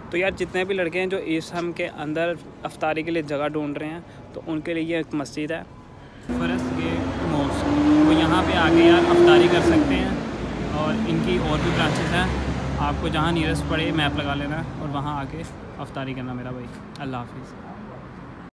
तो यार जितने भी लड़के हैं जो ईस्टहम के अंदर अफ्तारी के लिए जगह ढूंढ रहे हैं तो उनके लिए ये एक मस्जिद है फर्स्ट गेट मॉस्क, वो यहाँ पे आके यार अफ्तारी कर सकते हैं। और इनकी और भी ब्रांचेस हैं, आपको जहाँ नियरेस्ट पड़े मैप लगा लेना और वहाँ आके अफ्तारी करना मेरा भाई। अल्लाह हाफिज़।